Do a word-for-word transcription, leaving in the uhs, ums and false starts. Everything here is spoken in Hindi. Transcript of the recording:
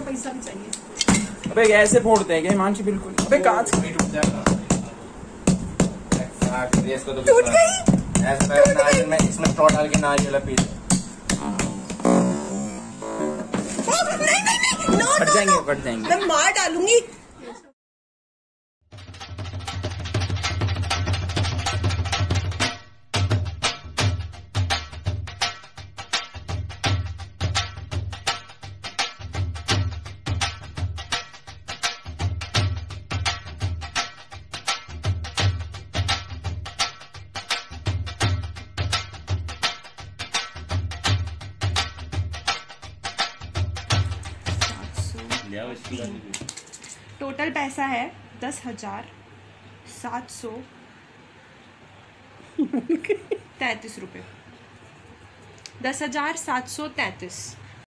पैसा भी चाहिए। अबे ऐसे फोड़ते हैं क्या हिमांशु? बिल्कुल। अबे कांच टूट जाएगा। इसको तो टूट गई। ऐसा नारियल में इसमें स्ट्रॉ डाल के नारियल पीस कट जाएंगे कट जाएंगे मैं मार डालूंगी। टोटल पैसा है दस हजार सात सौ तैतीस रुपये। दस हजार सात सौ तैतीस।